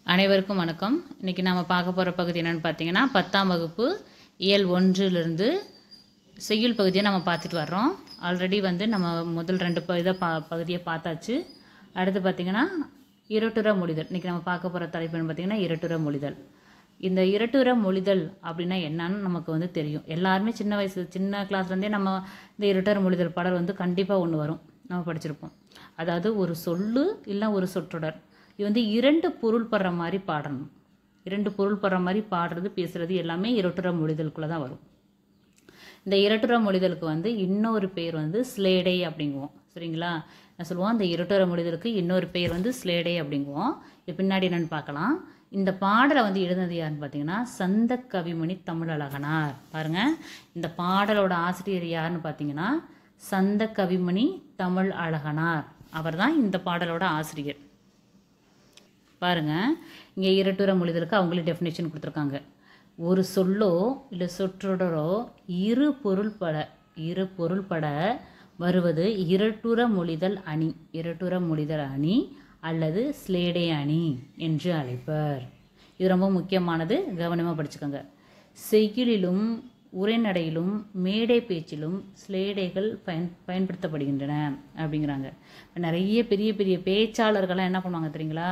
அனைவருக்கும் வணக்கம். இன்னைக்கு நாம பார்க்க போற பகுதி என்னன்னு பார்த்தீங்கன்னா 10ஆம் வகுப்பு இயல் 1லிருந்து செய்யுள் பகுதியை நம்ம பார்த்துட்டு வர்றோம். ஆல்ரெடி நம்ம முதல் 2 பகுதியை பார்த்தாச்சு. அடுத்து பார்த்தீங்கன்னா இரட்டுற மொழிதல். இன்னைக்கு நம்ம பார்க்க போற தலைப்பு என்னன்னு பார்த்தீங்கன்னா இரட்டுற மொழிதல். இந்த இரட்டுற மொழிதல் அப்படின்னா என்னன்னு நமக்கு தெரியும். எல்லாருமே சின்ன கிளாஸ்லேருந்தே நம்ம இந்த இரட்டுற மொழிதல் பாடல் கண்டிப்பாக ஒன்று வரும், நம்ம படிச்சிருப்போம். அதாவது ஒரு சொல்லு இல்லை ஒரு சொற்றொடர், இது 2 பொருள் படுற மாதிரி பாடணும். 2 பொருள் படுற மாதிரி பாடுறது பேசுறது எல்லாமே இரட்டுற மொழிதலுக்குள்ள தான் வரும். இந்த இரட்டுற மொழிதலுக்கு இன்னொரு பேர் ஸ்லேடை அப்படிங்குவோம். சரிங்களா? நான் சொல்லுவோம் இந்த இரட்டுற மொழிதலுக்கு இன்னொரு பேர் ஸ்லேடை அப்படிங்குவோம். இது பின்னாடி என்னன்னு பார்க்கலாம். இந்த பாடலை எழுதினது யாருன்னு பார்த்தீங்கன்னா சந்த கவிமணி தமிழழகனார். பாருங்க, இந்த பாடலோட ஆசிரியர் யாருன்னு பார்த்தீங்கன்னா சந்த கவிமணி தமிழ் அழகனார். அவர் தான் இந்த பாடலோட ஆசிரியர். பாருங்க, இங்கே இரட்டுற மொழிதலுக்கு அவங்களே டெஃபினேஷன் கொடுத்துருக்காங்க. ஒரு சொல்லோ இல்லை சொற்றொடரோ இரு பொருள்பட வருவது இரட்டுற மொழிதல் அணி. இரட்டுற மொழிதல் அணி அல்லது ஸ்லேடை அணி என்று அழைப்பர். இது ரொம்ப முக்கியமானது, கவனமாக படிச்சுக்கோங்க. செய்யுளிலும் உரைநடையிலும் மேடை பேச்சிலும் ஸ்லேடைகள் பயன்படுத்தப்படுகின்றன அப்படிங்கிறாங்க. நிறைய பெரிய பெரிய பேச்சாளர்கள்லாம் என்ன பண்ணுவாங்க தெரியுங்களா?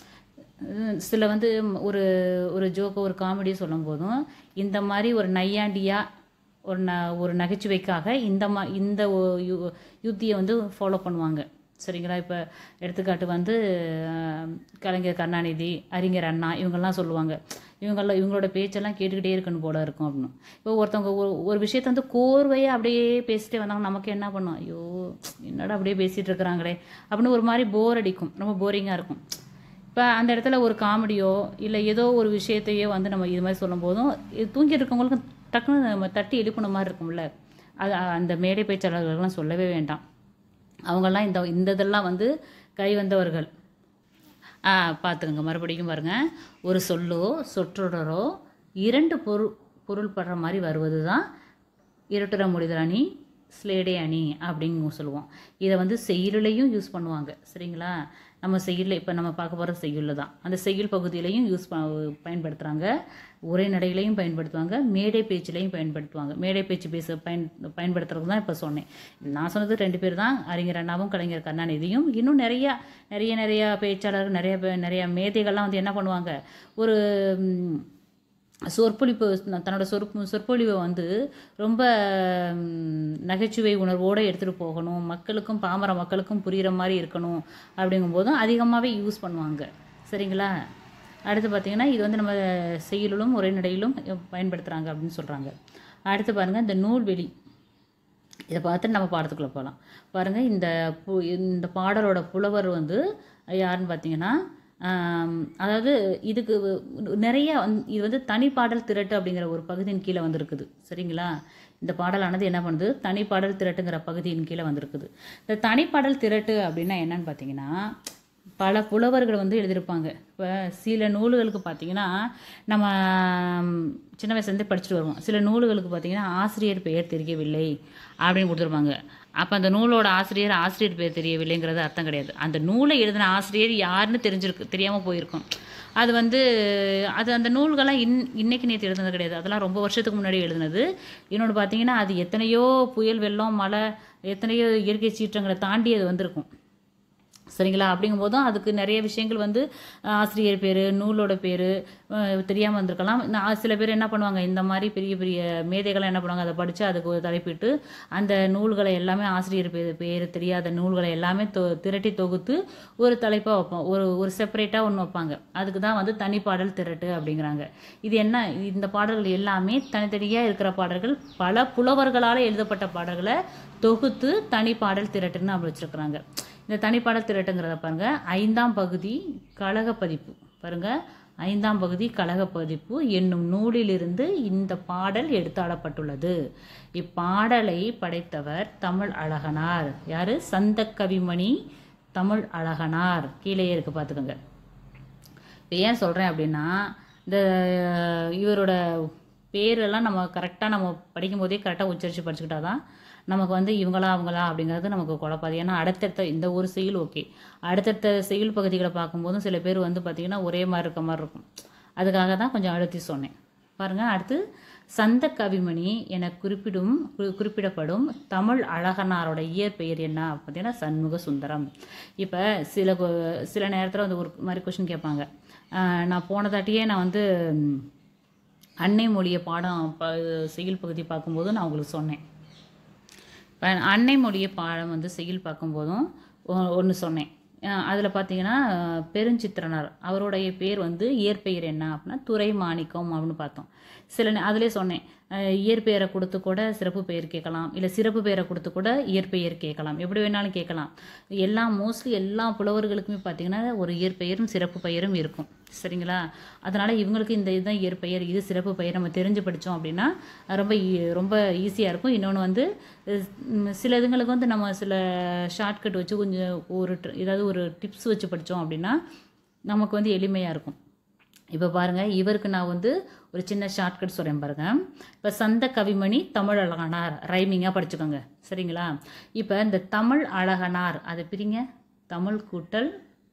சில ஒரு ஒரு ஜோக்கோ ஒரு காமெடியை சொல்லும் போதும் இந்த மாதிரி ஒரு நையாண்டியாக ஒரு நகைச்சுவைக்காக இந்த யுத்தியை ஃபாலோ பண்ணுவாங்க. சரிங்களா? இப்போ எடுத்துக்காட்டு கலைஞர் கருணாநிதி, அறிஞர் அண்ணா இவங்கெல்லாம் சொல்லுவாங்க, இவங்களோட பேச்செல்லாம் கேட்டுக்கிட்டே இருக்கணும் போல இருக்கும் அப்படின்னு. இப்போ ஒருத்தவங்க ஒரு விஷயத்த கோர்வையாக அப்படியே பேசிட்டே வந்தாங்க, நமக்கு என்ன பண்ணும், ஐயோ என்னடா அப்படியே பேசிகிட்டு இருக்கிறாங்களே அப்படின்னு ஒரு மாதிரி போர் அடிக்கும், ரொம்ப போரிங்காக இருக்கும். இப்போ அந்த இடத்துல ஒரு காமெடியோ இல்லை ஏதோ ஒரு விஷயத்தையோ நம்ம இது மாதிரி சொல்லும் போதும் தூங்கிட்டு இருக்கவங்களுக்கு டக்குன்னு நம்ம தட்டி எழுப்பின மாதிரி இருக்கும்ல. அது அந்த மேடை பேச்சாளர்கள்லாம் சொல்லவே வேண்டாம். அவங்கெல்லாம் இந்த இதெல்லாம் கை வந்தவர்கள். பார்த்துக்கங்க, மறுபடியும் பாருங்க. ஒரு சொல்லோ சொற்றொடரோ 2 பொருள் படுற மாதிரி வருவது தான் இரட்டுற மொழிதல் அணி, ஸ்லேடை அணி அப்படின்னு சொல்லுவோம். இதை செய்யுளையும் யூஸ் பண்ணுவாங்க. சரிங்களா? நம்ம செய்யுளில் இப்போ நம்ம பார்க்க போகிற செய்யுளில் தான், அந்த செய்யுள் பகுதியிலையும் பயன்படுத்துகிறாங்க, உரைநடையிலையும் பயன்படுத்துவாங்க, மேடை பேச்சிலையும் பயன்படுத்துவாங்க. மேடை பேச்சு பயன்படுத்துறது தான் இப்போ சொன்னேன். நான் சொன்னது 2 பேர் தான், அறிஞர் அண்ணாவும் கலைஞர் கருணாநிதியும். இன்னும் நிறைய பேச்சாளர்கள், நிறைய மேதைகள்லாம் என்ன பண்ணுவாங்க, ஒரு சொற்பொழிப்பு தன்னோட சொற்பொழிவை ரொம்ப நகைச்சுவை உணர்வோடு எடுத்துகிட்டு போகணும், மக்களுக்கும் பாமர மக்களுக்கும் புரிகிற மாதிரி இருக்கணும் அப்படிங்கும்போதும் அதிகமாகவே யூஸ் பண்ணுவாங்க. சரிங்களா? அடுத்து பார்த்திங்கன்னா இது நம்ம செய்யுளிலும் உரைநடையிலும் பயன்படுத்துகிறாங்க அப்படின்னு சொல்கிறாங்க. அடுத்து பாருங்கள், இந்த நூல்வெளி, இதை பார்த்து நம்ம பாடத்துக்குள்ளே போகலாம். பாருங்கள், இந்த பாடலோட புலவர் யாருன்னு பார்த்தீங்கன்னா, அதாவது இதுக்கு நிறைய இது தனிப்பாடல் திரட்டு அப்படிங்கிற ஒரு பகுதியின் கீழே வந்திருக்குது. சரிங்களா? இந்த பாடலானது என்ன பண்ணுது, தனிப்பாடல் திரட்டுங்கிற பகுதியின் கீழே வந்திருக்குது. இந்த தனிப்பாடல் திரட்டு அப்படின்னா என்னன்னு பார்த்தீங்கன்னா, பல புலவர்கள் எழுதியிருப்பாங்க. இப்போ சில நூல்களுக்கு பார்த்தீங்கன்னா நம்ம சின்ன வயசுலேருந்தே படிச்சுட்டு வருவோம். சில நூல்களுக்கு பார்த்தீங்கன்னா ஆசிரியர் பெயர் தெரியவில்லை அப்படின்னு கொடுத்துருப்பாங்க. அப்போ அந்த நூலோட ஆசிரியர் பேர் தெரியவில்லைங்கிறது அர்த்தம் கிடையாது. அந்த நூலை எழுதின ஆசிரியர் யாருன்னு தெரியாமல் போயிருக்கும். அது அது அந்த நூல்கள்லாம் இன்னைக்கு நேற்று எழுதுனது கிடையாது, அதெல்லாம் ரொம்ப வருஷத்துக்கு முன்னாடி எழுதுனது. இன்னொன்று பார்த்தீங்கன்னா அது எத்தனையோ புயல், வெள்ளம், மழை, எத்தனையோ இயற்கை சீற்றங்களை தாண்டி அது வந்திருக்கும். சரிங்களா? அப்படிங்கும்போதும் அதுக்கு நிறைய விஷயங்கள் ஆசிரியர் பேர், நூலோட பேர் தெரியாமல் வந்திருக்கலாம். சில பேர் என்ன பண்ணுவாங்க, இந்த மாதிரி பெரிய பெரிய மேதைகள்லாம் என்ன பண்ணுவாங்க, அதை படித்து அதுக்கு ஒரு தலைப்பிட்டு அந்த நூல்களை எல்லாமே ஆசிரியர் பேர் தெரியாத நூல்களை எல்லாமே திரட்டி தொகுத்து ஒரு தலைப்பாக வைப்போம், ஒரு செப்பரேட்டாக ஒன்று வைப்பாங்க. அதுக்கு தான் தனிப்பாடல் திரட்டு அப்படிங்கிறாங்க. இது என்ன, இந்த பாடல்கள் எல்லாமே தனித்தனியாக இருக்கிற பாடல்கள், பல புலவர்களால் எழுதப்பட்ட பாடல்களை தொகுத்து தனிப்பாடல் திரட்டுன்னு அப்படி வச்சுருக்குறாங்க. இந்த தனிப்பாடல் திரட்டுங்கிறத பாருங்க, 5ஆம் பகுதி கழக பதிப்பு. பாருங்க, 5ஆம் பகுதி கழக பதிப்பு என்னும் நூலிலிருந்து இந்த பாடல் எடுத்தாளப்பட்டுள்ளது. இப்பாடலை படைத்தவர் தமிழ் அழகனார். யாரு? சந்த கவிமணி தமிழ் அழகனார். கீழே இருக்கு, பார்த்துக்கோங்க. இப்போ ஏன் சொல்கிறேன் அப்படின்னா, இந்த இவரோட பேரெல்லாம் நம்ம கரெக்டாக நம்ம படிக்கும் போதே கரெக்டாக உச்சரித்து படிச்சுக்கிட்டா தான் நமக்கு வந்து இவங்களா அவங்களா அப்படிங்கிறது நமக்கு குழப்பாது. ஏன்னா அடுத்தடுத்த இந்த ஒரு செய்யுள் ஓகே, அடுத்தடுத்த செய்யுள் பகுதிகளை பார்க்கும்போதும் சில பேர் வந்து பார்த்திங்கன்னா ஒரே மாதிரி இருக்க மாதிரி இருக்கும். அதுக்காக தான் கொஞ்சம் அழுத்தி சொன்னேன். பாருங்கள், அடுத்து சந்த கவிமணி என குறிப்பிடப்படும் தமிழ் அழகனாரோட இயற்பெயர் என்ன பார்த்தீங்கன்னா சண்முக சுந்தரம். இப்போ சில நேரத்தில் வந்து ஒரு மாதிரி கொஷின் கேட்பாங்க. நான் போனதாட்டியே நான் வந்து அன்னை மொழியை செய்யுள் பகுதி பார்க்கும்போது நான் உங்களுக்கு சொன்னேன். இப்போ அன்னை மொழியை பாடம் வந்து செய்யுள் பார்க்கும்போதும் ஒன்று சொன்னேன். அதில் பார்த்தீங்கன்னா பெருஞ்சித்திரனார் அவருடைய பேர் வந்து இயற்பெயர் என்ன அப்படின்னா துரை மாணிக்கம் அப்படின்னு பார்த்தோம். அதிலே சொன்னேன், இயற்பெயரை கொடுத்து கூட சிறப்பு பெயர் கேட்கலாம், இல்லை சிறப்பு பெயரை கொடுத்து கூட இயற்பெயர் கேட்கலாம், எப்படி வேணாலும் கேட்கலாம். மோஸ்ட்லி எல்லா புலவர்களுக்குமே பார்த்தீங்கன்னா ஒரு இயற்பெயரும் சிறப்பு பெயரும் இருக்கும். சரிங்களா? அதனால் இவங்களுக்கு இந்த இதுதான் இயற்பெயர், இது சிறப்பு பெயர் நம்ம தெரிஞ்சு படித்தோம் அப்படின்னா ரொம்ப ஈஸியாக இருக்கும். இன்னொன்று வந்து சில இதுங்களுக்கு வந்து நம்ம சில ஷார்ட்கட் வச்சு கொஞ்சம் ஏதாவது ஒரு டிப்ஸ் வச்சு படித்தோம் அப்படின்னா நமக்கு வந்து எளிமையாக இருக்கும். இப்போ பாருங்கள், இவருக்கு நான் வந்து ஒரு சின்ன ஷார்ட்கட் சொல்கிறேன் பாருங்கள். இப்போ சந்த கவிமணி தமிழ் அழகனார் ரைமிங்காக படிச்சுக்கோங்க. சரிங்களா? இப்போ இந்த தமிழ் அழகனார் அதை பிரிங்க, தமிழ் கூட்டல்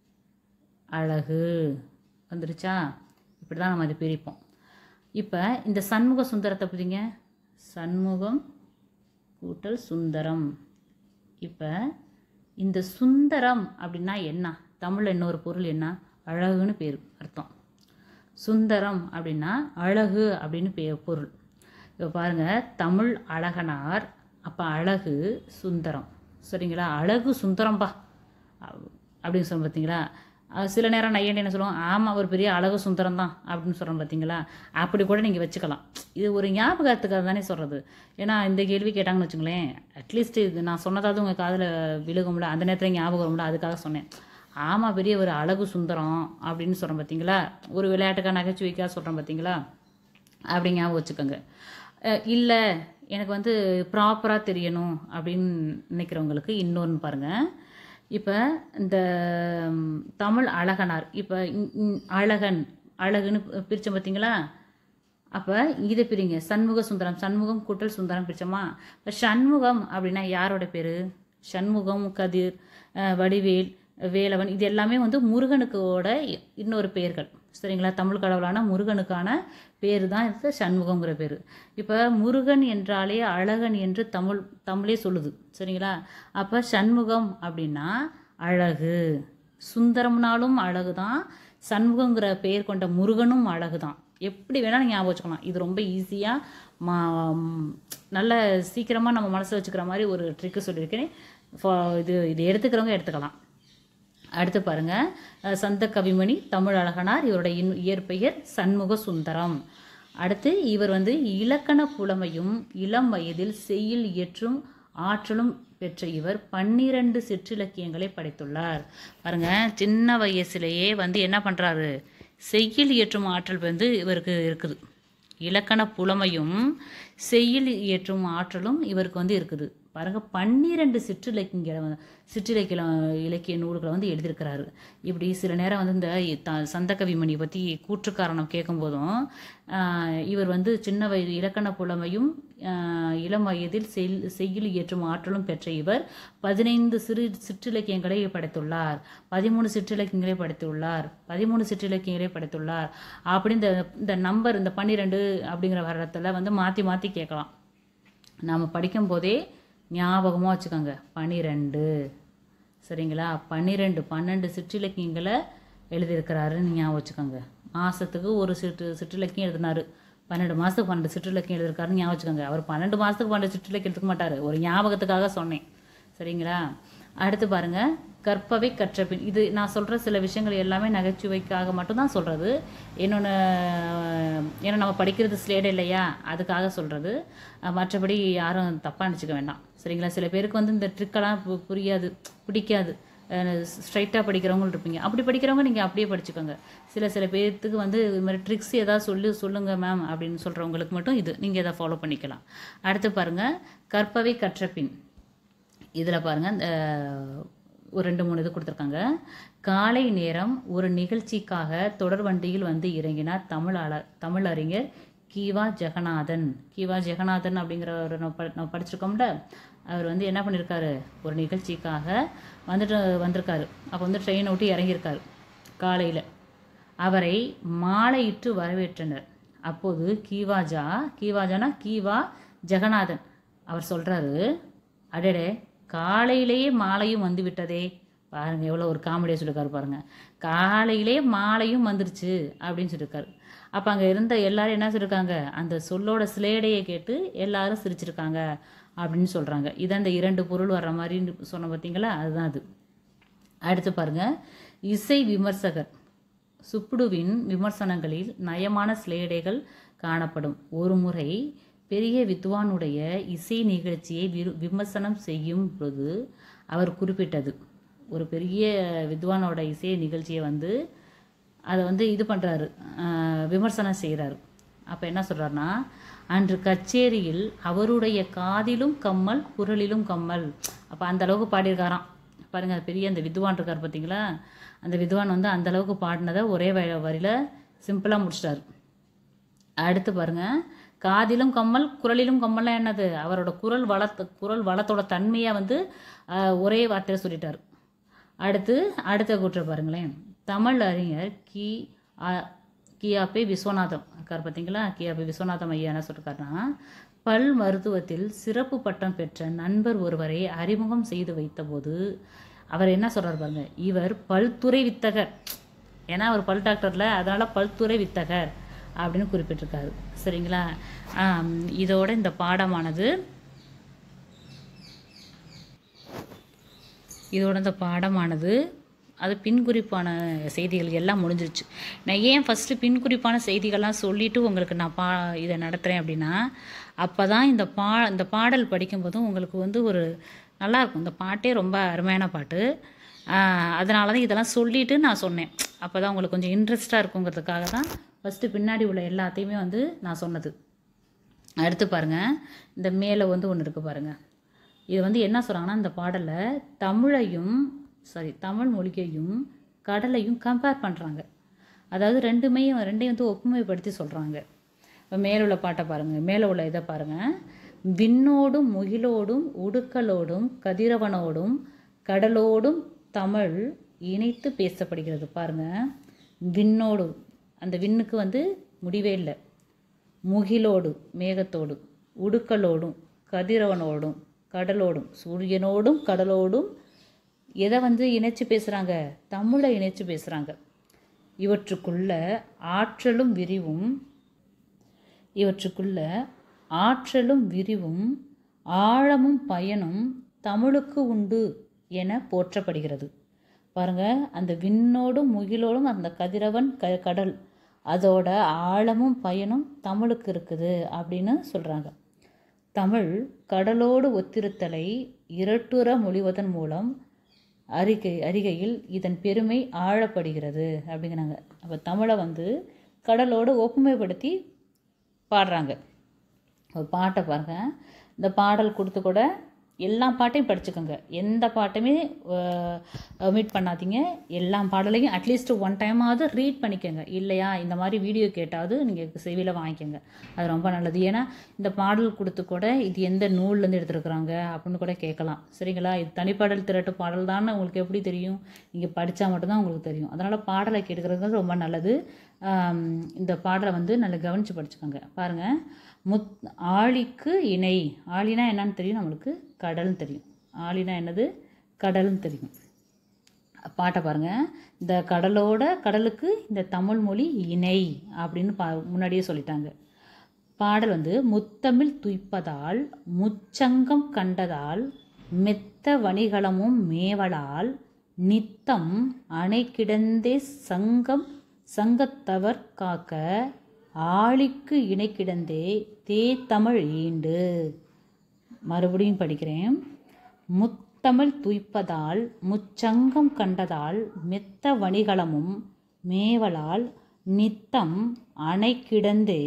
அழகு வந்துருச்சா? இப்படி தான் நம்ம அதை பிரிப்போம். இப்போ இந்த சண்முக சுந்தரத்தை பிரிங்க, சண்முகம் கூட்டல் சுந்தரம். இப்போ இந்த சுந்தரம் அப்படின்னா என்ன? தமிழில் இன்னொரு பொருள் என்ன? அழகுன்னு பேர் அர்த்தம். சுந்தரம் அப்படின்னா அழகு அப்படின்னு பொருள். இப்போ பாருங்கள், தமிழ் அழகனார், அப்போ அழகு சுந்தரம். சரிங்களா? அழகு சுந்தரம்பா அப்படின்னு சொல்ல பார்த்தீங்களா? சில நேரம் நையன் என்ன சொல்லுவோம், ஆமாம் ஒரு பெரிய அழகு சுந்தரம் தான் அப்படின்னு சொல்கிறோம் பார்த்தீங்களா? அப்படி கூட நீங்கள் வச்சுக்கலாம். இது ஒரு ஞாபகத்துக்காக தானே சொல்கிறது. ஏன்னா இந்த கேள்வி கேட்டாங்கன்னு வச்சுங்களேன், அட்லீஸ்ட் இது நான் சொன்னதாவது உங்கள் காதில் விழுகும்ல, அந்த நேரத்தில் ஞாபகம் வரும்ல, அதுக்காக சொன்னேன். ஆமாம் பெரிய ஒரு அழகு சுந்தரம் அப்படின்னு சொல்கிறோம் பார்த்தீங்களா? ஒரு விளையாட்டுக்காக நகைச்சுவைக்காக சொல்கிறோம் பார்த்தீங்களா? அப்படி ஞாபகம் வச்சுக்கோங்க. இல்லை எனக்கு வந்து ப்ராப்பராக தெரியணும் அப்படின்னு நினைக்கிறவங்களுக்கு இன்னொன்று பாருங்கள். இப்போ இந்த தமிழ் அழகனார், இப்போ அழகுன்னு பிரித்தோம் பார்த்தீங்களா? அப்போ இதை பிரிங்க, சண்முக சுந்தரம், சண்முகம் கூட்டல் சுந்தரம் பிரித்தோமா? இப்போ சண்முகம் அப்படின்னா யாரோட பேர்? சண்முகம், கதிர், வடிவேல், வேலவன், இது எல்லாமே வந்து முருகனுக்கோட இன்னொரு பெயர்கள். சரிங்களா? தமிழ் கடவுளான முருகனுக்கான பேர் தான் இது சண்முகங்கிற பேர். இப்போ முருகன் என்றாலே அழகன் என்று தமிழே சொல்லுது. சரிங்களா? அப்போ சண்முகம் அப்படின்னா அழகு, சுந்தரம்னாலும் அழகு தான், சண்முகங்கிற பெயர் கொண்ட முருகனும் அழகு தான். எப்படி வேணாலும் ஞாபகம் வச்சுக்கலாம். இது ரொம்ப ஈஸியாக நல்ல சீக்கிரமாக நம்ம மனசில் வச்சுக்கிற மாதிரி ஒரு ட்ரிக்கு சொல்லியிருக்கேன். இது எடுத்துக்கிறவங்க எடுத்துக்கலாம். அடுத்து பாருங்கள், சந்த கவிமணி தமிழ் அழகனார், இவருடைய இயற்பெயர் சண்முக சுந்தரம். அடுத்து இவர் வந்து இலக்கண புலமையும் இளம் வயதில் செய்யுள் இயற்றும் ஆற்றலும் பெற்ற இவர் 12 சிற்றிலக்கியங்களை படைத்துள்ளார். பாருங்க, சின்ன வயசுலேயே வந்து என்ன பண்ணுறாரு, செய்யுள் இயற்றும் ஆற்றல் வந்து இவருக்கு இருக்குது. இலக்கண புலமையும் செய்யுள் இயற்றும் ஆற்றலும் இவருக்கு வந்து இருக்குது. பாருங்க, 12 இலக்கிய நூல்களை வந்து எழுதியிருக்கிறாரு. இப்படி சில நேரம் வந்து இந்த சந்த கவிமணியை பற்றி கூற்றுக்காரணம் கேட்கும்போதும் இவர் வந்து சின்ன வயது இலக்கண புலமையும் இளம் வயதில் செய்யுள் இயற்றும் ஆற்றலும் பெற்ற இவர் 15 சிற்றிலக்கியங்களை படைத்துள்ளார், 13 சிற்றிலக்கியங்களை படைத்துள்ளார் அப்படி இந்த நம்பர், இந்த 12 அப்படிங்கிற வரத்தில் வந்து மாற்றி மாற்றி கேட்கலாம். நாம் படிக்கும் போதே ஞாபகமாக வச்சுக்கோங்க, 12. சரிங்களா? 12 சிற்றிலக்கியங்களை எழுதியிருக்கிறாருன்னு ஞாபகம் வச்சுக்கோங்க. மாதத்துக்கு ஒரு சிற்றிலக்கியம் எழுதினார், 12 மாதத்துக்கு 12 சிற்றிலக்கியம் எழுதியிருக்காருன்னு ஞாபகம் வச்சுக்கோங்க. அவர் 12 மாதத்துக்கு 12 சிற்றிலக்கியம் எடுத்துக்க மாட்டார், ஒரு ஞாபகத்துக்காக சொன்னேன். சரிங்களா? அடுத்து பாருங்கள், கற்பவை கற்றபின். இது நான் சொல்கிற சில விஷயங்கள் எல்லாமே நகைச்சுவைக்காக மட்டும்தான் சொல்கிறது. ஏன்னா நம்ம படிக்கிறது ஸ்லேட் இல்லையா, அதுக்காக சொல்கிறது. மற்றபடி யாரும் தப்பாக நினச்சிக்க வேண்டாம். சரிங்களா? சில பேருக்கு வந்து இந்த ட்ரிக்கெல்லாம் பிடிக்காது, ஸ்ட்ரைட்டாக படிக்கிறவங்களும் இருப்பீங்க. அப்படி படிக்கிறவங்க நீங்கள் அப்படியே படிச்சுக்கோங்க. சில பேர்த்துக்கு வந்து இது மாதிரி ட்ரிக்ஸ் ஏதாவது சொல்லுங்கள் மேம் அப்படின்னு சொல்கிறவங்களுக்கு மட்டும் இது நீங்கள் இதை ஃபாலோ பண்ணிக்கலாம். அடுத்து பாருங்கள், கற்பவை கற்றபின். இதில் பாருங்கள், இந்த ஒரு 2-3 இது கொடுத்துருக்காங்க. காலை நேரம் ஒரு நிகழ்ச்சிக்காக தொடர் வண்டியில் வந்து இறங்கினார் தமிழறிஞர் கீவா ஜெகநாதன் அப்படிங்கிற ஒரு நம்ம படிச்சிருக்கோம்ல, அவர் வந்து என்ன பண்ணியிருக்காரு, ஒரு நிகழ்ச்சிக்காக வந்திருக்காரு. அப்போ வந்து ட்ரெயினை விட்டு இறங்கியிருக்காரு காலையில். அவரை மாலையிட்டு வரவேற்றனர். அப்போது கீவாஜானா கீவா ஜெகநாதன் அவர் சொல்கிறாரு, அடடே காலையிலேயே மாலையும் வந்து விட்டதே. பாருங்கள் எவ்வளோ ஒரு காமெடியாக சொல்லியிருக்காரு பாருங்கள். காலையிலே மாலையும் வந்துருச்சு அப்படின்னு சொல்லியிருக்காரு. அப்போ அங்கே இருந்த எல்லாரும் என்ன சொல்லியிருக்காங்க, அந்த சொல்லோட சிலேடையை கேட்டு எல்லாரும் சிரிச்சிருக்காங்க அப்படின்னு சொல்கிறாங்க. இதான் இந்த 2 பொருள் வர்ற மாதிரி சொன்ன பார்த்தீங்களா, அதுதான் அது. அடுத்து பாருங்கள், இசை விமர்சகர் சுப்புடுவின் விமர்சனங்களில் நயமான சிலேடைகள் காணப்படும். ஒரு முறை பெரிய வித்வானுடைய இசை நிகழ்ச்சியை விமர்சனம் செய்யும் பொழுது அவர் குறிப்பிட்டது, ஒரு பெரிய வித்வானோட இசை நிகழ்ச்சியை வந்து அதை வந்து இது பண்ணுறாரு, விமர்சனம் செய்கிறாரு. அப்போ என்ன சொல்கிறாருன்னா, அன்று கச்சேரியில் அவருடைய காதிலும் கம்மல் குரலிலும் கம்மல். அப்போ அந்த அளவுக்கு பாடியிருக்காராம் பாருங்கள். பெரிய அந்த வித்வான் இருக்கார் பார்த்தீங்களா, அந்த வித்வான் வந்து அந்த அளவுக்கு பாடினதை ஒரே வரியில் சிம்பிளாக முடிச்சிட்டாரு. அடுத்து பாருங்கள், காதிலும் கம்மல் குரலிலும் கம்மல்லாம் என்னது, அவரோட குரல் வளத்தோட தன்மையை வந்து ஒரே வார்த்தையில் சொல்லிட்டார். அடுத்த கூற்று பாருங்களேன், தமிழ் அறிஞர் கியாபே விஸ்வநாதம் இருக்கார் பார்த்தீங்களா, கியாபே விஸ்வநாதம் ஐயா என்ன சொல்லிருக்காருன்னா, பல் மருத்துவத்தில் சிறப்பு பட்டம் பெற்ற நண்பர் ஒருவரை அறிமுகம் செய்து வைத்தபோது அவர் என்ன சொல்கிறார் பாருங்க, இவர் பல்துறை வித்தகர். ஏன்னா அவர் பல் டாக்டரில், அதனால் பல்துறை வித்தகர் அப்படின்னு குறிப்பிட்டிருக்காரு. சரிங்களா, இதோட இந்த பாடமானது அது பின்குறிப்பான செய்திகள் எல்லாம் முடிஞ்சிருச்சு. நான் ஏன் ஃபஸ்ட்டு பின்குறிப்பான செய்திகள்லாம் சொல்லிவிட்டு உங்களுக்கு நான் இதை நடத்துகிறேன் அப்படின்னா, அப்போ தான் இந்த பாடல் படிக்கும்போதும் உங்களுக்கு வந்து ஒரு நல்லாயிருக்கும். இந்த பாட்டே ரொம்ப அருமையான பாட்டு. அதனால தான் இதெல்லாம் சொல்லிவிட்டு நான் சொன்னேன். அப்போ தான் உங்களுக்கு கொஞ்சம் இன்ட்ரெஸ்ட்டாக இருக்குங்கிறதுக்காக தான் ஃபஸ்ட்டு பின்னாடி உள்ள எல்லாத்தையுமே வந்து நான் சொன்னது. அடுத்து பாருங்கள், இந்த மேலே வந்து ஒன்று இருக்குது பாருங்கள். இது வந்து என்ன சொல்கிறாங்கன்னா, இந்த பாடலில் தமிழ் மொழியையும் கடலையும் கம்பேர் பண்ணுறாங்க. அதாவது ரெண்டையும் வந்து ஒப்புமைப்படுத்தி சொல்கிறாங்க. இப்போ மேலே உள்ள பாட்டை பாருங்கள், மேலே உள்ள இதை பாருங்கள். விண்ணோடும் முகிலோடும் உடுக்கலோடும் கதிரவனோடும் கடலோடும் தமிழ் இணைத்து பேசப்படுகிறது. பாருங்கள், விண்ணோடு, அந்த விண்ணுக்கு வந்து முடிவே இல்லை, முகிலோடு மேகத்தோடு, உடுக்கலோடும் கதிரவனோடும் கடலோடும், சூரியனோடும் கடலோடும் எதை வந்து இணைச்சி பேசுகிறாங்க, தமிழை இணைச்சி பேசுகிறாங்க. இவற்றுக்குள்ள ஆற்றலும் விரிவும் ஆழமும் பயனும் தமிழுக்கு உண்டு என போற்றப்படுகிறது. பாருங்கள், அந்த விண்ணோடும் முகிலோடும் அந்த கதிரவன் கடல், அதோட ஆழமும் பயனும் தமிழுக்கு இருக்குது அப்படின்னு சொல்கிறாங்க. தமிழ் கடலோடு ஒத்திருத்தலை இரட்டுற மொழிவதன் மூலம் அறிகையில் இதன் பெருமை ஆழப்படுகிறது அப்படிங்கிறாங்க. அப்போ தமிழை வந்து கடலோடு ஒப்புமைப்படுத்தி பாடுறாங்க. ஒரு பாட்டை பாருங்கள், இந்த பாடல் கொடுத்து கூட எல்லா பாட்டையும் படிச்சுக்கோங்க. எந்த பாட்டுமே மீட் பண்ணாதீங்க. எல்லா பாடலையும் அட்லீஸ்ட் 1 டைமாவது ரீட் பண்ணிக்கோங்க. இல்லையா, இந்த மாதிரி வீடியோ கேட்டாவது நீங்கள் செவியில் வாங்கிக்கோங்க. அது ரொம்ப நல்லது. ஏன்னா இந்த பாடல் கொடுத்து கூட இது எந்த நூல்லேருந்து எடுத்துருக்குறாங்க அப்படின்னு கூட கேட்கலாம். சரிங்களா, இது தனிப்பாடல் திரட்டு பாடல் தான் உங்களுக்கு எப்படி தெரியும், நீங்கள் படித்தா மட்டும்தான் உங்களுக்கு தெரியும். அதனால் பாடலை கேட்குறது ரொம்ப நல்லது. இந்த பாடலை வந்து நல்லா கவனித்து படிச்சுக்கோங்க. பாருங்கள், ஆழிக்கு இணை, ஆழினா என்னன்னு தெரியும் நம்மளுக்கு, கடல்னு தெரியும். ஆழினா என்னது, கடல்னு தெரியும். பாட்டை பாருங்கள், இந்த கடலுக்கு இந்த தமிழ் மொழி இணை அப்படின்னு முன்னாடியே சொல்லிட்டாங்க. பாடல் வந்து முத்தமிழ் துய்ப்பதால் முச்சங்கம் கண்டதால் மெத்த வணிகளமும் மேவலால் நித்தம் அணை கிடந்தே சங்கத்தவர் காக்க ஆழிக்கு இணை கிடந்தே தமிழ் ஈண்டு. மறுபடியும் படிக்கிறேன். முத்தமிழ் துய்ப்பதால் முச்சங்கம் கண்டதால் மெத்த வணிகளமும் மேவலால் நித்தம் அணை கிடந்தே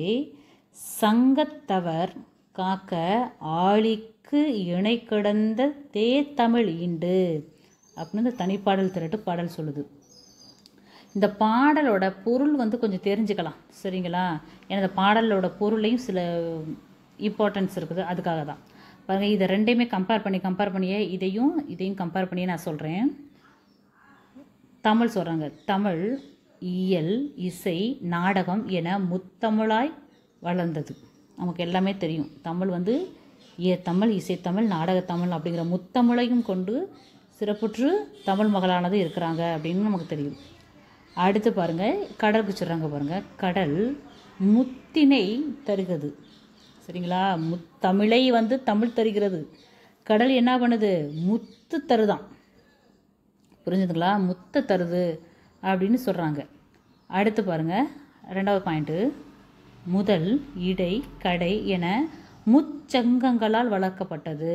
சங்கத்தவர் காக்க ஆழிக்கு இணை கிடந்த தமிழ் ஈண்டு அப்படின்னு இந்த தனிப்பாடல் திரட்டு பாடல் சொல்லுது. இந்த பாடலோட பொருள் வந்து கொஞ்சம் தெரிஞ்சுக்கலாம். சரிங்களா, ஏன்னா இந்த பாடலோட பொருளையும் சில இம்பார்ட்டன்ஸ் இருக்குது, அதுக்காக தான். பாருங்கள், இதை ரெண்டையுமே கம்பேர் பண்ணியே இதையும் கம்பேர் பண்ணியே நான் சொல்கிறேன். தமிழ் சொல்கிறாங்க. தமிழ் இயல், இசை, நாடகம் என முத்தமிழாய் வளர்ந்தது. நமக்கு எல்லாமே தெரியும். தமிழ் வந்து தமிழ், இசைத்தமிழ், நாடகத்தமிழ் அப்படிங்கிற முத்தமிழையும் கொண்டு சிறப்புற்று தமிழ் மகளானது இருக்கிறாங்க அப்படின்னு நமக்கு தெரியும். அடுத்து பாருங்கள், கடலுக்கு சொல்கிறாங்க பாருங்கள். கடல் முத்தினை தருகிறது. சரிங்களா? தமிழை வந்து தமிழ் தருகிறது. கடல் என்ன பண்ணுது? முத்து தருதான். புரிஞ்சுதுங்களா? முத்த தருது அப்படின்னு சொல்கிறாங்க. அடுத்து பாருங்கள், 2வது பாயிண்ட்டு. முதல், இடை, கடை என முச்சங்கங்களால் வளர்க்கப்பட்டது.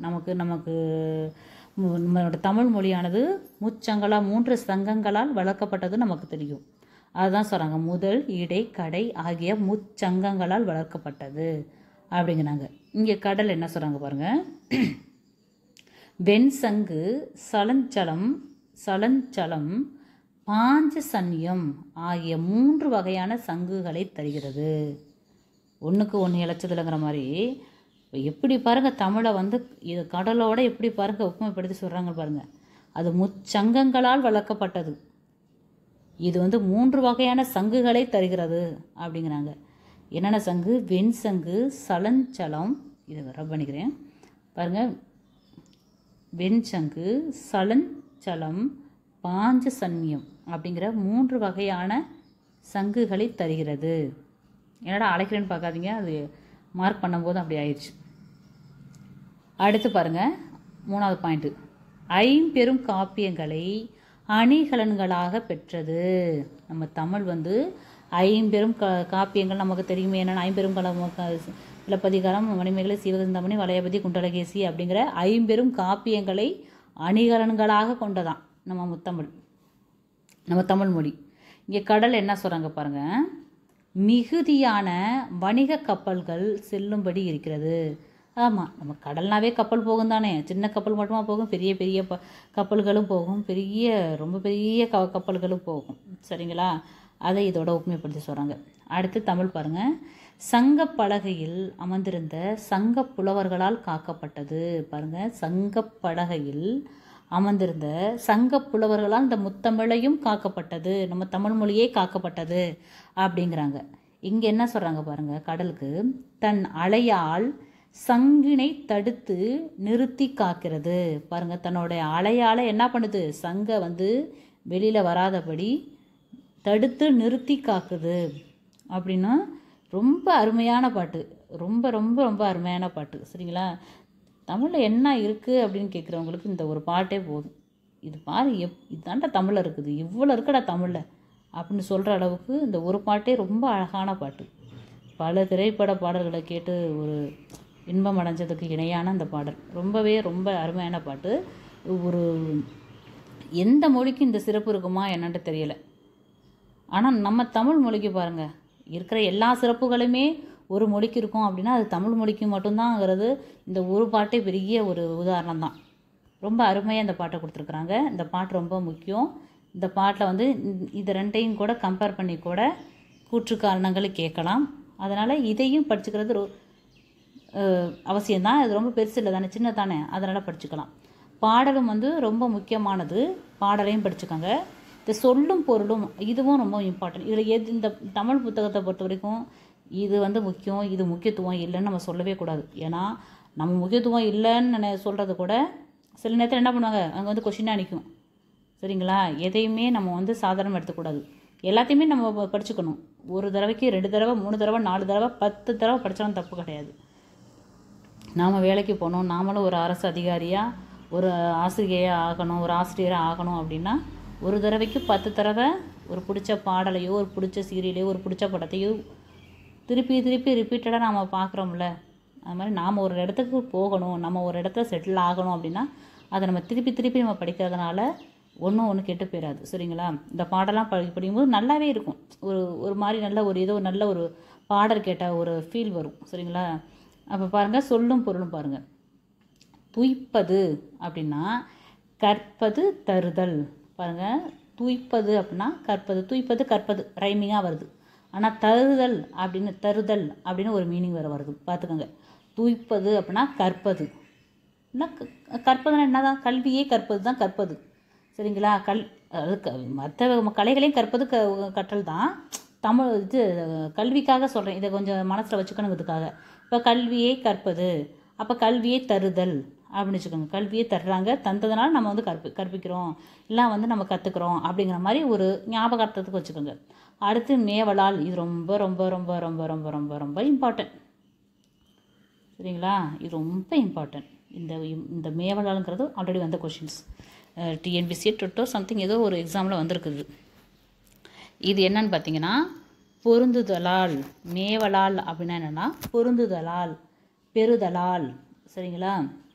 நம்மளோட தமிழ் மொழியானது முச்சங்களால் 3 சங்கங்களால் வளர்க்கப்பட்டது நமக்கு தெரியும். அதுதான் சொல்கிறாங்க. முதல், இடை, கடை ஆகிய முச்சங்கங்களால் வளர்க்கப்பட்டது அப்படிங்கிறாங்க. இங்கே கடல் என்ன சொல்கிறாங்க பாருங்கள். வெண்சங்கு, சலஞ்சலம், பாஞ்சசன்யம் ஆகிய 3 வகையான சங்குகளை தருகிறது. ஒன்றுக்கு ஒன்று இழைச்சதுலங்கிற மாதிரி எப்படி பாருங்கள், தமிழை வந்து இது கடலோட எப்படி பாருங்கள் ஒப்புமைப்படுத்தி சொல்கிறாங்க பாருங்கள். அது முச்சங்கங்களால் வளர்க்கப்பட்டது. இது வந்து 3 வகையான சங்குகளை தருகிறது அப்படிங்கிறாங்க. என்னென்ன சங்கு? வெண்சங்கு, சலஞ்சலம், இதை ரப் பண்ணிக்கிறேன் பாருங்கள். வெண்சங்கு, சலஞ்சலம், பாஞ்சசன்யம் அப்படிங்கிற 3 வகையான சங்குகளை தருகிறது. என்னடா அழைக்கிறேன்னு பார்க்காதீங்க, அது மார்க் பண்ணும்போது அப்படி ஆயிடுச்சு. அடுத்து பாருங்கள், 3வது பாயிண்ட்டு. 5 காப்பியங்களை அணிகலன்களாக பெற்றது. நம்ம தமிழ் வந்து 5 காப்பியங்கள் நமக்கு தெரியுமே. என்னென்ன 5 சிலப்பதிகாரம், மணிமேகலை, சீவகசிந்தாமணி, வளையாபதி, குண்டலகேசி அப்படிங்கிற 5 காப்பியங்களை அணிகலன்களாக கொண்டதான் நம்ம தமிழ் மொழி. இங்கே கடல் என்ன சொல்கிறாங்க பாருங்கள். மிகுதியான வணிக கப்பல்கள் செல்லும்படி இருக்கிறது. ஆமாம், நம்ம கடல்னாவே கப்பல் போகும் தானே. சின்ன கப்பல் மட்டுமா போகும்? பெரிய பெரிய கப்பல்களும் போகும். ரொம்ப பெரிய கப்பல்களும் போகும். சரிங்களா? அதை இதோட ஒப்புமைப்படுத்தி சொல்கிறாங்க. அடுத்து தமிழ் பாருங்கள். சங்கப்பலகையில் அமர்ந்திருந்த சங்க புலவர்களால் காக்கப்பட்டது. பாருங்கள், சங்கப்பலகையில் அமர்ந்திருந்த சங்க புலவர்களால் இந்த முத்தமிழையும் காக்கப்பட்டது. நம்ம தமிழ் மொழியே காக்கப்பட்டது அப்படிங்கிறாங்க. இங்கே என்ன சொல்கிறாங்க பாருங்கள். கடலுக்கு தன் அலையால் சங்கினை தடுத்து நிறுத்தி காக்கிறது. பாருங்கள், தன்னுடைய அலையால் என்ன பண்ணுது? சங்கை வந்து வெளியில் வராதபடி தடுத்து நிறுத்தி காக்குது அப்படின்னா ரொம்ப அருமையான பாட்டு. ரொம்ப ரொம்ப ரொம்ப அருமையான பாட்டு. சரிங்களா? தமிழில் என்ன இருக்குது அப்படின்னு கேட்குறவங்களுக்கு இந்த ஒரு பாட்டே போதும். இது பாரு, இதுதான்டா தமிழில் இருக்குது, இவ்வளோ இருக்குடா தமிழில் அப்படின்னு சொல்கிற அளவுக்கு இந்த ஒரு பாட்டே ரொம்ப அழகான பாட்டு. பல திரைப்பட பாடல்களை கேட்டு ஒரு இன்பம் அடைஞ்சதுக்கு இணையான அந்த பாடல். ரொம்ப அருமையான பாட்டு. ஒரு எந்த மொழிக்கு இந்த சிறப்பு இருக்குமா என்னன்ட்டு தெரியலை. ஆனால் நம்ம தமிழ் மொழிக்கு பாருங்கள், இருக்கிற எல்லா சிறப்புகளுமே ஒரு மொழிக்கு இருக்கும் அப்படின்னா அது தமிழ் மொழிக்கு மட்டும்தாங்கிறது இந்த ஒரு பாட்டே பெரிய ஒரு உதாரணம் தான். ரொம்ப அருமையாக இந்த பாட்டை கொடுத்துருக்குறாங்க. இந்த பாட்டு ரொம்ப முக்கியம். இந்த பாட்டில் வந்து இது ரெண்டையும் கூட கம்பேர் பண்ணி கூட கூற்று காரணங்களை கேட்கலாம். அதனால் இதையும் படிச்சுக்கிறது அவசியம்தான். இது ரொம்ப பெருசு இல்லை தானே, சின்ன தானே, அதனால் படிச்சுக்கலாம். பாடலும் வந்து ரொம்ப முக்கியமானது. பாடலையும் படிச்சுக்கோங்க. இந்த சொல்லும் பொருளும் இதுவும் ரொம்ப இம்பார்ட்டன்ட். இதில் இந்த தமிழ் புத்தகத்தை பொறுத்த வரைக்கும் இது வந்து முக்கியம், இது முக்கியத்துவம் இல்லைன்னு நம்ம சொல்லவே கூடாது. ஏன்னா நம்ம முக்கியத்துவம் இல்லைன்னு சொல்கிறது கூட சில நேரத்தில் என்ன பண்ணுவாங்க, அங்கே வந்து கொஷினாக நிற்கும். சரிங்களா? எதையுமே நம்ம வந்து சாதாரணமாக எடுத்துக்கூடாது. எல்லாத்தையுமே நம்ம படிச்சுக்கணும். ஒரு தடவைக்கு 2 தடவை 3 தடவை 4 தடவை 10 தடவை படித்தாலும் தப்பு கிடையாது. நாம் வேலைக்கு போகணும், நாமளும் ஒரு அரசு அதிகாரியாக ஒரு ஆசிரியையாக ஆகணும், ஒரு ஆசிரியராக ஆகணும் அப்படின்னா ஒரு தடவைக்கு 10 தடவை ஒரு பிடிச்ச பாடலையோ ஒரு பிடிச்ச சீரியலையோ ஒரு பிடிச்ச படத்தையோ திருப்பி ரிப்பீட்டடாக நாம் பார்க்குறோம்ல. அது மாதிரி நாம் ஒரு இடத்துக்கு போகணும், நம்ம ஒரு இடத்துல செட்டில் ஆகணும் அப்படின்னா அதை நம்ம திருப்பி நம்ம படிக்கிறதுனால ஒன்று கெட்டு போயிடாது. சரிங்களா? இந்த பாடலாம் படிக்கும்போது நல்லாவே இருக்கும். ஒரு மாதிரி நல்ல ஒரு ஏதோ நல்ல ஒரு பாடல் கேட்ட ஒரு ஃபீல் வரும். சரிங்களா? அப்போ பாருங்கள், சொல்லும் பொருளும் பாருங்கள். துய்ப்பது அப்படின்னா கற்பது தருதல். பாருங்கள், துய்ப்பது அப்படின்னா கற்பது, துய்ப்பது கற்பது ரைமிங்காக வருது. ஆனால் தருதல் அப்படின்னு ஒரு மீனிங் வருது. பார்த்துக்கோங்க. துய்ப்பது அப்படின்னா கற்பது. என்ன கற்பதுன்னா என்னதான்? கல்வியே கற்பது தான் கற்பது. சரிங்களா? மற்ற கலைகளையும் கற்பது கற்றல் தான். கல்விக்காக சொல்கிறேன், இதை கொஞ்சம் மனசில் வச்சுக்கணுங்கிறதுக்காக. இப்போ கல்வியை கற்பது, அப்போ கல்வியை தருதல் அப்படின்னு வச்சுக்கோங்க. கல்வியை தர்றாங்க, தந்ததுனால நம்ம வந்து கற்பிக்கிறோம், எல்லாம் வந்து நம்ம கற்றுக்குறோம் அப்படிங்கிற மாதிரி ஒரு ஞாபகார்த்தத்துக்கு வச்சுக்கோங்க. அடுத்து மேவலால். இது ரொம்ப ரொம்ப ரொம்ப ரொம்ப ரொம்ப ரொம்ப ரொம்ப இம்பார்ட்டன்ட். சரிங்களா? இது ரொம்ப இம்பார்ட்டன்ட். இந்த மேவலால்ங்கிறது ஆல்ரெடி வந்த கொஷின்ஸ். டிஎன்பிசி சம்திங் ஏதோ ஒரு எக்ஸாமில் வந்திருக்குது. இது என்னன்னு பார்த்தீங்கன்னா பொருந்துதலால். மேவலால் அப்படின்னா என்னென்னா பொருந்துதலால், பெறுதலால். சரிங்களா?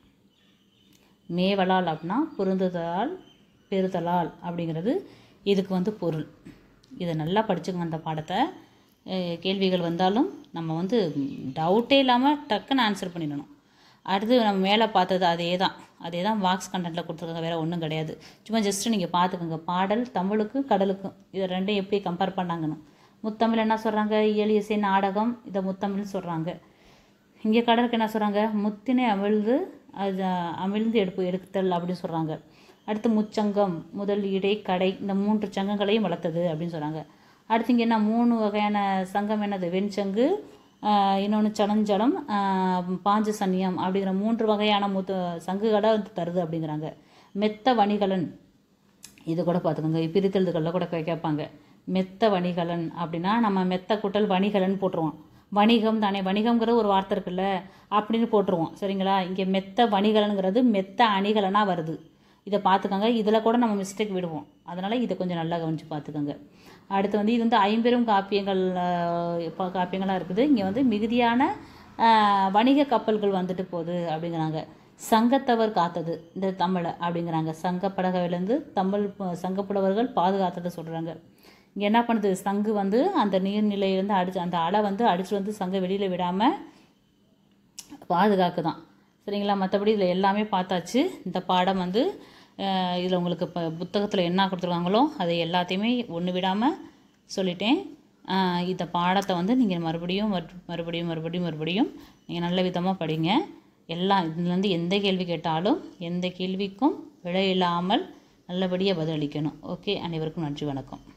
மேவலால் அப்படின்னா பொருந்துதலால், பெறுதலால் அப்படிங்கிறது இதுக்கு வந்து பொருள். இதை நல்லா படிச்சுக்கோங்க. அந்த பாடத்தை கேள்விகள் வந்தாலும் நம்ம வந்து டவுட்டே இல்லாமல் டக்குன்னு ஆன்சர் பண்ணிடணும். அடுத்து நம்ம மேலே பார்த்தது அதே தான் மார்க்ஸ் கண்டென்ட்டில் கொடுத்துருக்காங்க, வேறு ஒன்றும் கிடையாது. சும்மா ஜஸ்ட்டு நீங்கள் பார்த்துக்கோங்க. பாடல் தமிழுக்கும் கடலுக்கும் இதை ரெண்டையும் எப்படி கம்பேர் பண்ணாங்கன்னு. முத்தமிழ் என்ன சொல்கிறாங்க? இயல், இசை, நாடகம், இதை முத்தமிழ்னு சொல்கிறாங்க. இங்கே கடலுக்கு என்ன சொல்கிறாங்க? முத்தினை அமிழ்ந்து எடுத்தல் அப்படின்னு சொல்கிறாங்க. அடுத்து முச்சங்கம், முதல், இடை, கடை, இந்த 3 சங்கங்களையும் வளர்த்தது அப்படின்னு சொல்கிறாங்க. அடுத்து இங்கே என்ன 3 வகையான சங்கம் என்னது? வெண்சங்கு, இன்னொன்று சலஞ்சலம், பாஞ்ச சன்னியம் அப்படிங்கிற 3 வகையான சங்குகளை வந்து தருது அப்படிங்கிறாங்க. மெத்த வணிகலன், இது கூட பார்த்துக்கோங்க. பிரித்தெழுதுகளில் கூட கேட்பாங்க. மெத்த வணிகலன் அப்படின்னா நம்ம மெத்த கூட்டல் வணிகலன் போட்டுருவோம். வணிகம் தானே, வணிகம்ங்கிற ஒரு வார்த்தை இருக்குல்ல அப்படின்னு போட்டுருவோம். சரிங்களா? இங்கே மெத்த வணிகலனுங்கிறது மெத்த அணிகலனாக வருது. இதை பார்த்துக்கோங்க. இதில் கூட நம்ம மிஸ்டேக் விடுவோம், அதனால் இதை கொஞ்சம் நல்லா கவனித்து பார்த்துக்கோங்க. அடுத்து வந்து இது வந்து 50 காப்பியங்களாக இருக்குது. இங்கே வந்து மிகுதியான வணிக கப்பல்கள் வந்துட்டு போகுது அப்படிங்கிறாங்க. சங்கத்தவர் காத்தது இந்த தமிழை அப்படிங்கிறாங்க. சங்கப்படகையிலேருந்து சங்கப்புலவர்கள் பாதுகாத்ததை சொல்கிறாங்க. இங்கே என்ன பண்ணுது? சங்கு வந்து அந்த நீர்நிலையிலேருந்து அந்த அலை வந்து அடிச்சுட்டு வந்து சங்கை வெளியில் விடாமல் பாதுகாக்கு தான். சரிங்களா? மற்றபடி இதில் எல்லாமே பார்த்தாச்சு. இந்த பாடம் வந்து இதில் உங்களுக்கு இப்போ புத்தகத்தில் என்ன கொடுத்துருக்காங்களோ அதை எல்லாத்தையுமே ஒன்று விடாமல் சொல்லிட்டேன். இந்த பாடத்தை வந்து நீங்கள் மறுபடியும் நீங்கள் நல்ல விதமாக படிங்க. இதுலேருந்து எந்த கேள்வி கேட்டாலும் எந்த கேள்விக்கும் விடை இல்லாமல் நல்லபடியாக பதிலளிக்கணும். ஓகே, அனைவருக்கும் நன்றி, வணக்கம்.